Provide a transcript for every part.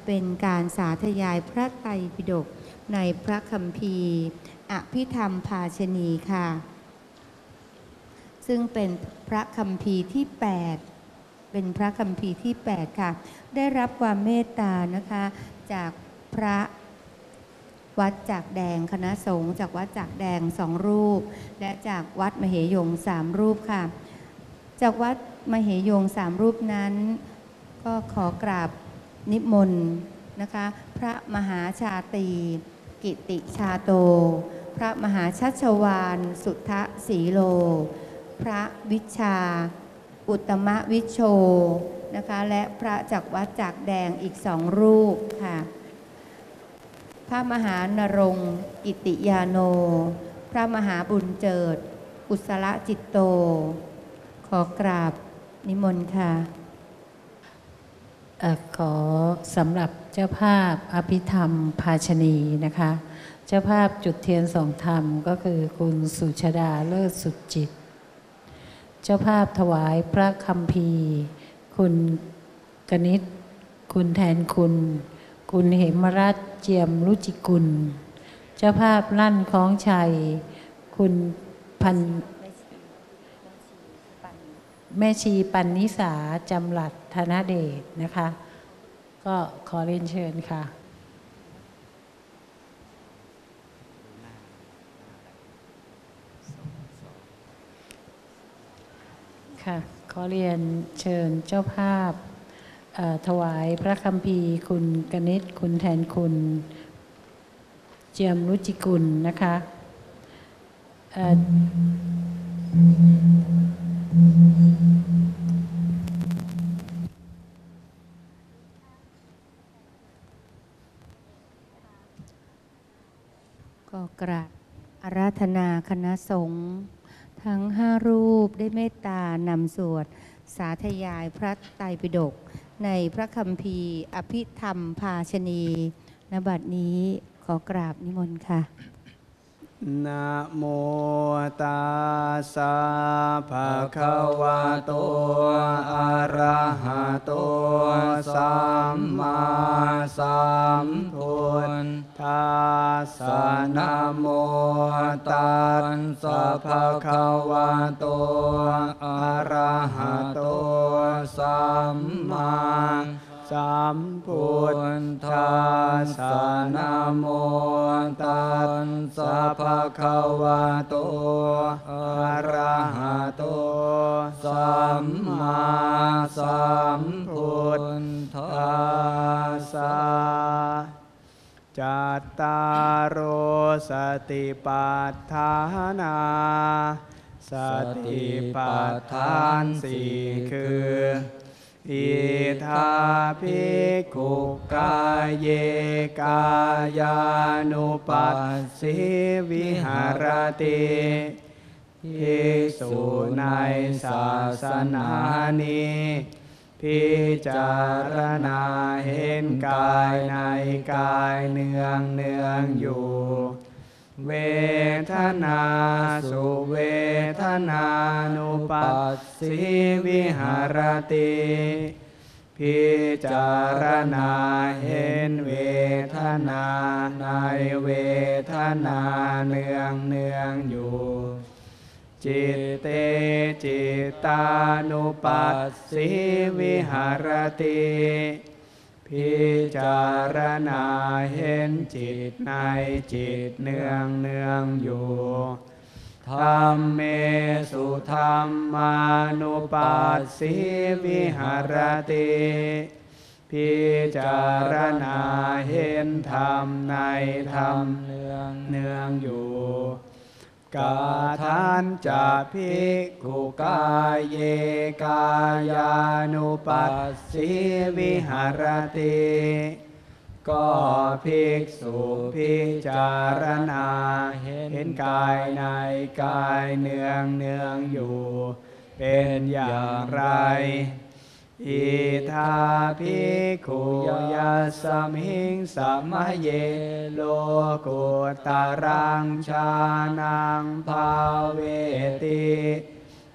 เป็นการสาธยายพระไตรปิฎกในพระคัมภีร์อภิธรรมภาชนีค่ะซึ่งเป็นพระคัมภีร์ที่8เป็นพระคัมภีร์ที่8ค่ะได้รับความเมตตานะคะจากพระวัดจากแดงคณะสงฆ์จากวัดจากแดง2รูปและจากวัดมเหยง3รูปค่ะจากวัดมเหยง3รูปนั้นก็ขอกราบนิมนต์นะคะพระมหาชาตรีกิติชาโตพระมหาชัชวาลสุทธสีโลพระวิชาอุตตมวิชโชนะคะและพระจากวัดจากแดงอีก2รูปค่ะพระมหานรงค์กิติยาโนพระมหาบุญเจิดกุศลจิตโตขอกราบนิมนต์ค่ะขอสำหรับเจ้าภาพอภิธรรมภาชนีนะคะเจ้าภาพจุดเทียนส่องธรรมก็คือคุณสุชดาเลิศสุดจิตเจ้าภาพถวายพระคัมภีร์คุณกนิษฐ์คุณแทนคุณคุณเหมรัตน์เจียมรุจิกุลเจ้าภาพลั่นคล้องชัยคุณพันแม่ชีปันนิสาจำหลัดธนเดชนะคะก็ขอเรียนเชิญค่ะค่ะขอเรียนเชิญเจ้าภาพถวายพระคัมภีร์คุณกนิษฐ์คุณแทนคุณเจียมรุจิกุลนะคะก็กราบอาราธนาคณะสงฆ์ทั้ง5รูปได้เมตตานำสวดสาธยายพระไตรปิฎกในพระคัมภีร์อภิธรรมภาชนีณบัดนี้ขอกราบนิมนต์ค่ะนะโมตัสสะภะคะวะโตอะระหะโตสัมมาสัมพุทธัสสะนะโมตัสสะภะคะวะโตอะระหะโตสัมมาสัมพุทธัสสะนะโมตัสสะภะคะวะโตอะระหะโตสัมมาสัมพุทธัสสะจัตตารโอสติปัฏฐานาสติปัฏฐานสี่คืออิทาภิกขุกายเยกายานุปัสสิวิหารติภิกษุในศาสนานี้พิจารณาเห็นกายในกายเนืองเนืองอยู่เวทนาสุเวทนานุปัสสิวิหารติพิจารณาเห็นเวทนาในเวทนาเนืองเนืองอยู่จิตเตจิตานุปัสสิวิหารติพิจารณาเห็นจิตในจิตเนืองเนืองอยู่ธัมเมสุธัมมานุปัสสิวิหารติพิจารณาเห็นธรรมในธรรมเนืองเนืองอยู่กาทันจะภิกขุกายเยกายานุปัสสิวิหารติก็ภิกษุพิจารณาเห็นกายในกายเนืองเนืองอยู่เป็นอย่างไรอิทาภิกขุยัสสมิงสัมมะเยโลกุตตรังชานังภาเวติ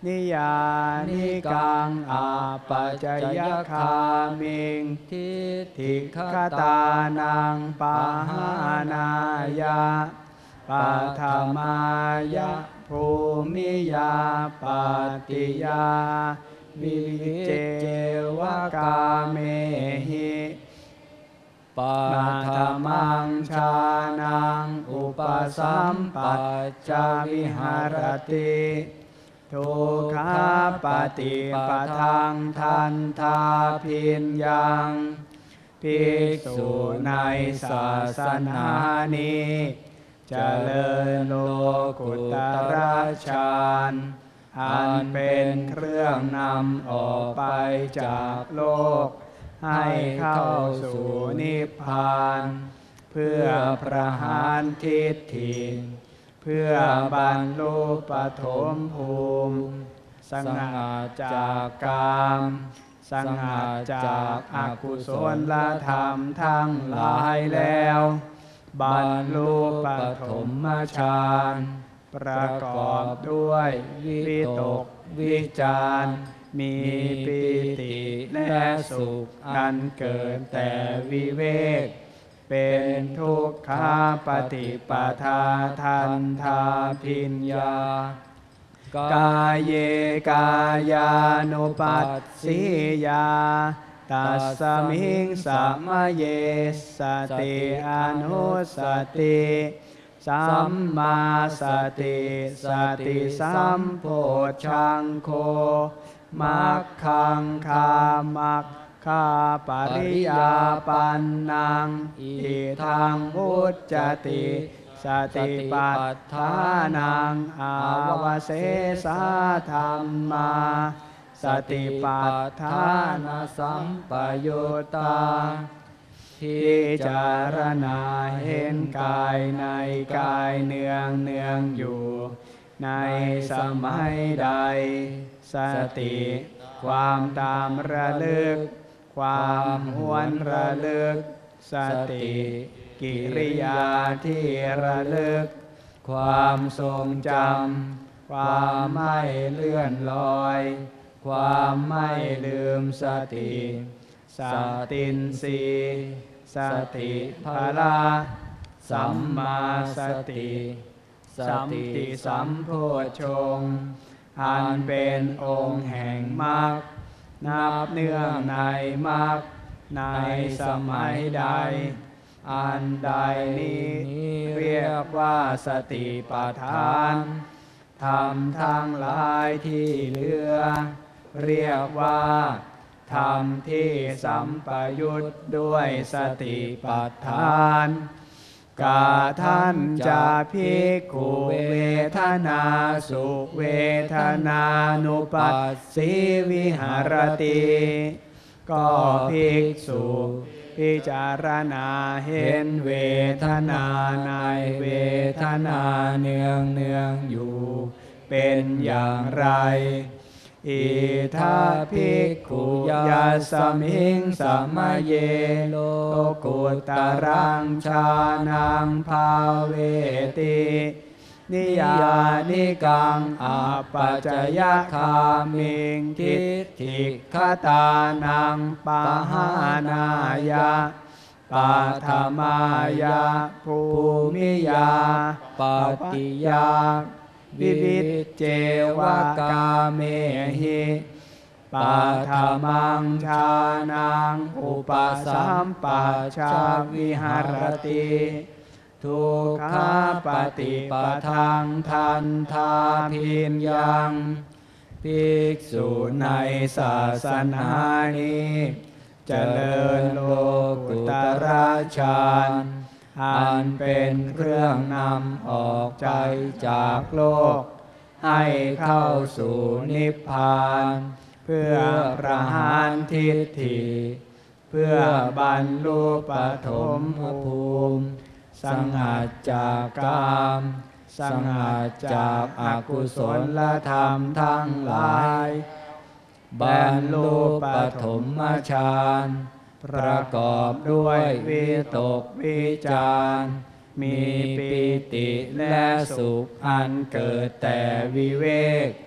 นิยานิกังอาปัจจยคามิงทิฏฐิคตานังปะหานายะปัทมายะภูมิยาปฏิยาวิเจวกาเมหิปัทมังชานังอุปสัมปัจจวิหารติทุกขาปฏิปทังทันทาพิญญังภิกษุในศาสนานี้เจริญโลกุตรฌานอันเป็นเครื่องนำออกไปจากโลกให้เข้าสู่นิพพานเพื่อประหารทิฏฐิเพื่อบรรลุปฐมภูมิสงัดจากกามสงัดจากอกุศลธรรมทั้งหลายแล้วบรรลุปฐมฌานประกอบด้วยวิตกวิจารมีปิติและสุขอันเกิดแต่วิเวกเป็นทุกขาปฏิปทาทันทาพิญญากายเยกายานุปัสสิยาตัสสมิงสัมมาเยสติอนุสติสัมมาสติสติสัมโพชฌังโฆมัคคังคามัคคาปริยาปันนังอิทังอุจจติสติปัฏฐานังอาวเสสาธัมมาสติปัฏฐานสัมปยุตตาพิจารณาเห็นกายในกายเนืองเนืองอยู่ในสมัยใดสติความตามระลึกความหวนระลึกสติกิริยาที่ระลึกความทรงจำความไม่เลื่อนลอยความไม่ลืมสติสตินสีสติพลาสัมมาสติสัมติสัมโพชฌงค์อันเป็นองค์แห่งมรรคนับเนื่องในมรรคในสมัยใดอันใดนี้เรียกว่าสติปัฏฐานธรรมทั้งหลายที่เหลือเรียกว่าธรรมที่สัมปยุตด้วยสติปัฏฐานกาทันจะภิกขุเวทนาสุเวทนานุปัสสิวิหารติก็ภิกษุพิจารณาเห็นเวทนาในเวทนาเนืองเนืองอยู่เป็นอย่างไรอิทาภิกขุยัสสมิงสัมมาเยโลกุตรังฌานังภาเวตินิยานิกังอาปัจจยคามิงทิฏฐิคตานังปะหานายะปัทมายะภูมิยาปฏิยาวิวิจเจวกาเมหิปัทมังชานังอุปสัมปัชชวิหารติทุกขาปฏิปทังทันทาพิญญังภิกษุในศาสนานี้เจริญโลกุตรฌานอันเป็นเครื่องนำออกใจจากโลกให้เข้าสู่นิพพานเพื่อประหารทิฏฐิเพื่อบรรลุปฐมภูมิสงัดจากกามสงัดจากอกุศลธรรมทั้งหลายบรรลุปฐมฌานประกอบด้วยวิตกวิจารมีปิติและสุขอันเกิดแต่วิเวก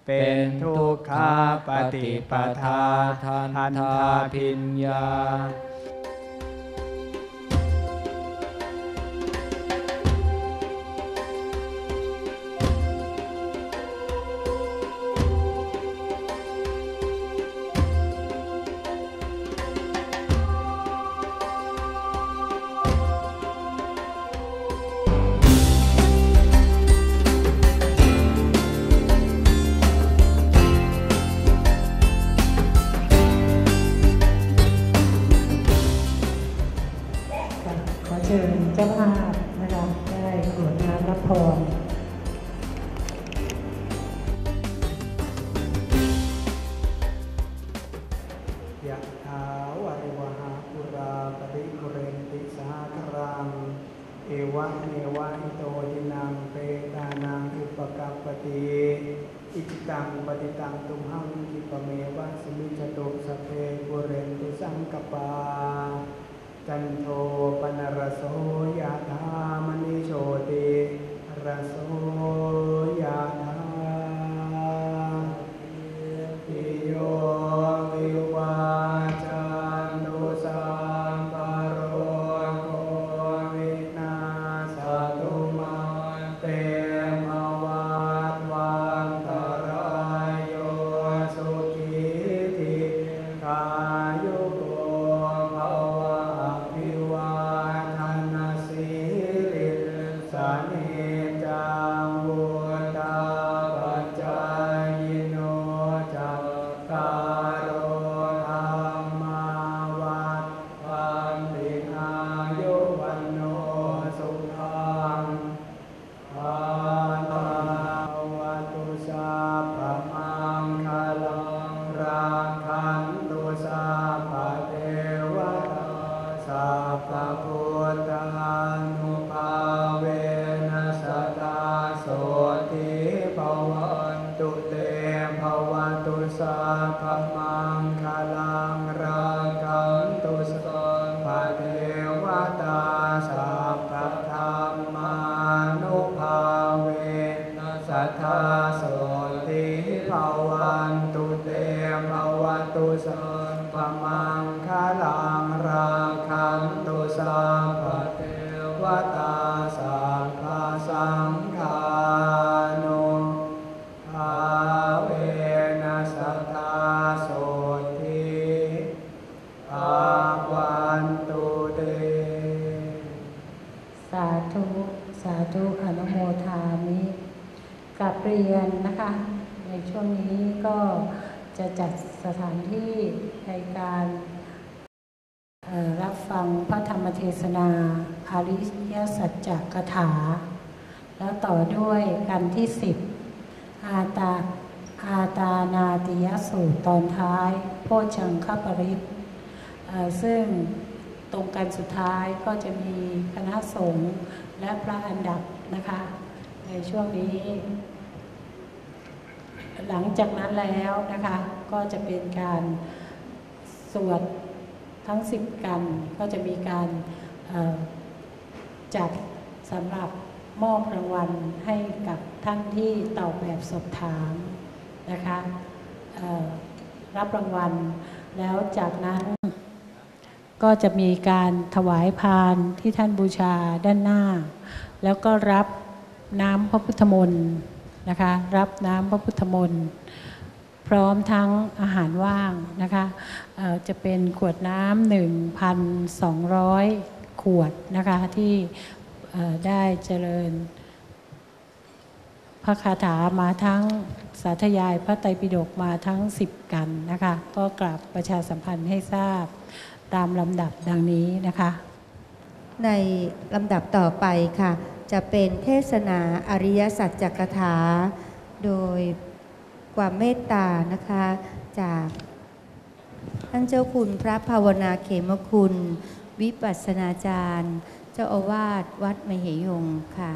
เป็นทุกขาปฏิปทาทันทาพิญญาขอเชิญเจ้าภาพนะคะได้กรวดน้ำรับพรยะถาวริวหาปุราปริปุเรนติสาครังเอวะเมวะอิโตทินังเปตานังอุปกัปปติอิจิตังปฏิตังตุมหังคิปะเมวะสมิจจตุสัพเพปุเรนตุสังกปาจันโทปนรสโสยะถามณิโชติรสโสยะถาปิโยวิวาจันตุสัมปโรโควินาศตุมาเตมวัฏวันตรายโยสุขีติกายุโกภวะอภิวาทนาสิริสเนจังวุฒาปัจจายโนจัตตารโอธรรมาวัฏวันติอายุวันโนสุขังภาลังวัตุสัพพมังคลังราคันตุสัพพเทวตาสัพพพุทธานุภาเวนัสสตาโสติภวันตุเตภวตุสัพพมังคลังราคันตุสัพพเทวตาสัพพธรรมานุภาเวนัสสตาโสติภวันตุเตภวตุสัพพมังคลังราคันตุสัพพเทวตาสัพพสังฆานุภาเวนัสสตาโสติภวันตุเตสาธุสาธุอนุโมทามิกราบเรียนนะคะในช่วงนี้ก็จะจัดสถานที่ในการรับฟังพระธรรมเทศนาอริยสัจจกถาแล้วต่อด้วยกันที่ 10อาตานาติยสูตรตอนท้ายโพชฌังคปริตซึ่งตรงกันสุดท้ายก็จะมีคณะสงฆ์และพระอันดับนะคะในช่วงนี้ หลังจากนั้นแล้วนะคะก็จะเป็นการสวดทั้ง10กันก็จะมีการจัดสำหรับมอบรางวัลให้กับท่านที่ตอบแบบสอบถามนะคะรับรางวัลแล้วจากนั้นก็จะมีการถวายพานที่ท่านบูชาด้านหน้าแล้วก็รับน้ำพระพุทธมนต์นะคะรับน้ำพระพุทธมนต์พร้อมทั้งอาหารว่างนะคะจะเป็นขวดน้ำ 1,200 ขวดนะคะที่ได้เจริญพระคาถามาทั้งสาธยายพระไตรปิฎกมาทั้ง10กันนะคะก็กราบประชาสัมพันธ์ให้ทราบตามลำดับดังนี้นะคะในลำดับต่อไปค่ะจะเป็นเทศนาอริยสัจจกถาโดยความเมตตานะคะจากท่านเจ้าคุณพระภาวนาเขมคุณวิปัสสนาจารย์เจ้าอาวาสวัดมเหยงค่ะ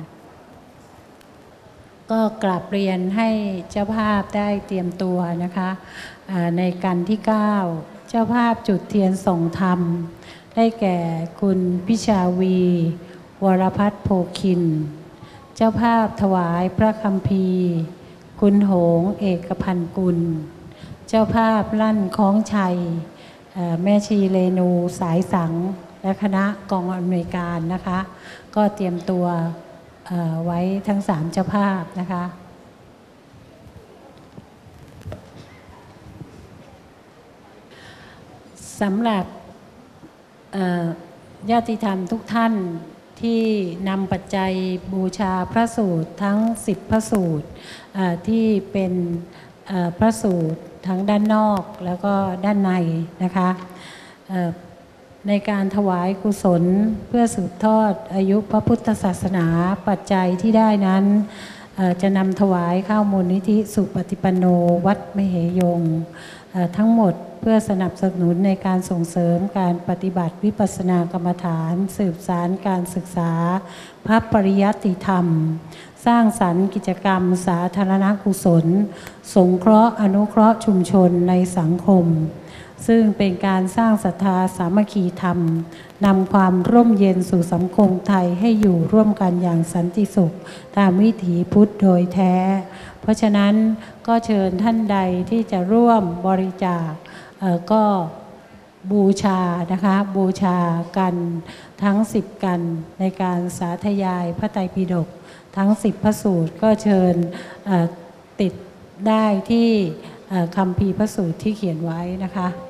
ก็กราบเรียนให้เจ้าภาพได้เตรียมตัวนะคะในกันที่ 9เจ้าภาพจุดเทียนส่งธรรมได้แก่คุณพิชาวีวรพัฒน์โพคินเจ้าภาพถวายพระคัมภีร์คคุณโหงเอกพันธ์กุลเจ้าภาพลั่นคล้องชัยแม่ชีเรนูสายสังและคณะกองอำนวยการนะคะก็เตรียมตัวไว้ทั้ง3เจ้าภาพนะคะสำหรับญาติธรรมทุกท่านที่นำปัจจัยบูชาพระสูตรทั้ง10พระสูตรที่เป็นพระสูตรทั้งด้านนอกแล้วก็ด้านในนะคะในการถวายกุศลเพื่อสืบทอดอายุพระพุทธศาสนาปัจจัยที่ได้นั้นจะนำถวายเข้ามูลนิธิสุปฏิปันโนวัดมเหยงทั้งหมดเพื่อสนับสนุนในการส่งเสริมการปฏิบัติวิปัสสนากรรมฐานสืบสารการศึกษาพระปริยัติธรรมสร้างสรรค์กิจกรรมสาธารณกุศลสงเคราะห์อนุเคราะห์ชุมชนในสังคมซึ่งเป็นการสร้างศรัทธาสามัคคีธรรมนำความร่มเย็นสู่สังคมไทยให้อยู่ร่วมกันอย่างสันติสุขตามวิถีพุทธโดยแท้เพราะฉะนั้นก็เชิญท่านใดที่จะร่วมบริจาคก็บูชานะคะบูชากันทั้ง10กันในการสาธยายพระไตรปิฎกทั้ง10พระสูตรก็เชิญติดได้ที่คัมภีร์พระสูตรที่เขียนไว้นะคะ